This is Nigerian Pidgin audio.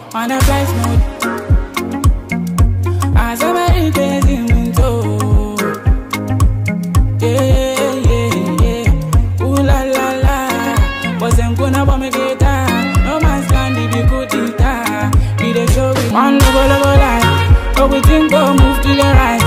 on a flight mode. As I'm in crazy window. Yeah. Ooh la la la. Wasn't gonna bomb me guitar. No man's land if you could eat that. We the show we one no go lie. But we think go move to the right.